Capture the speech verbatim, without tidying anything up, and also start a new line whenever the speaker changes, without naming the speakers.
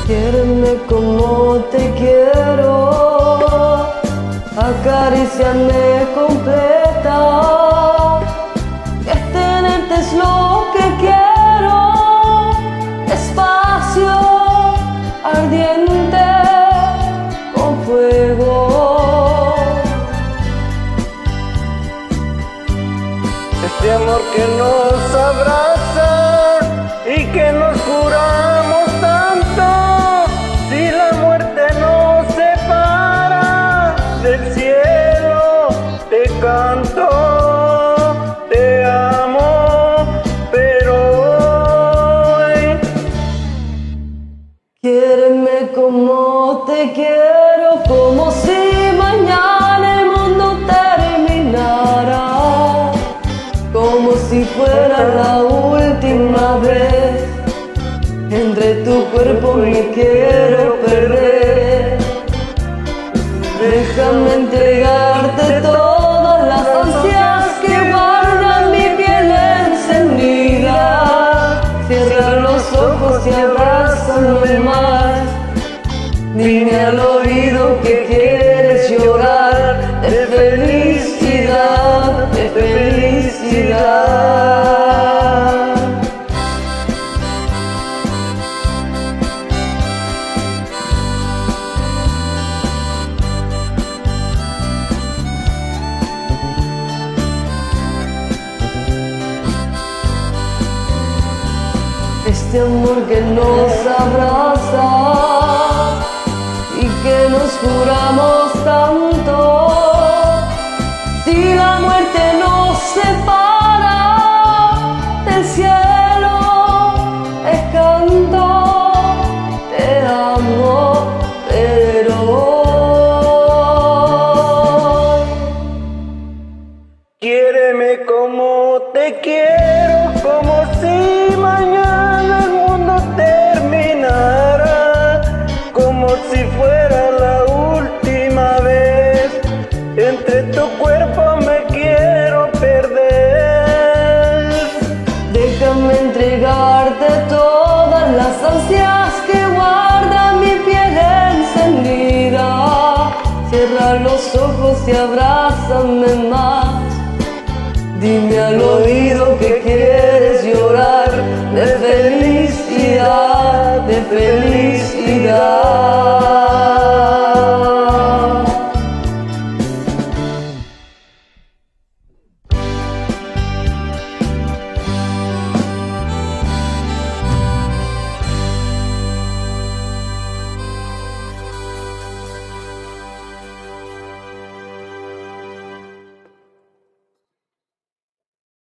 Quiéreme como te quiero, acaríciame completa, que tenerte es lo que quiero, espacio ardiente con fuego.
Este amor que nos abraza y que nos juramos tanto, si la muerte nos separa del cielo, te canto, te amo, pero hoy
quiéreme como te quiero, como si mañana el mundo terminara, como si fuera la última vez. Entre tu cuerpo me quiero perder. Déjame entregarte todas las ansias que guarda mi piel encendida. Cierra los ojos y abrázame más. Dime al oído que quieres llorar de felicidad, de felicidad. Este amor que nos abraza y que nos juramos tanto, si la muerte nos separa del cielo, es canto, te amo, pero hoy
quiéreme como te quiero, como si mañana el mundo terminara, como si fuera la última vez. Entre tu cuerpo me quiero perder.
déjame entregarte todas las ansias que guarda mi piel encendida. Cierra los ojos y abrázame más. Dime al oído que quieres llorar de felicidad, de felicidad.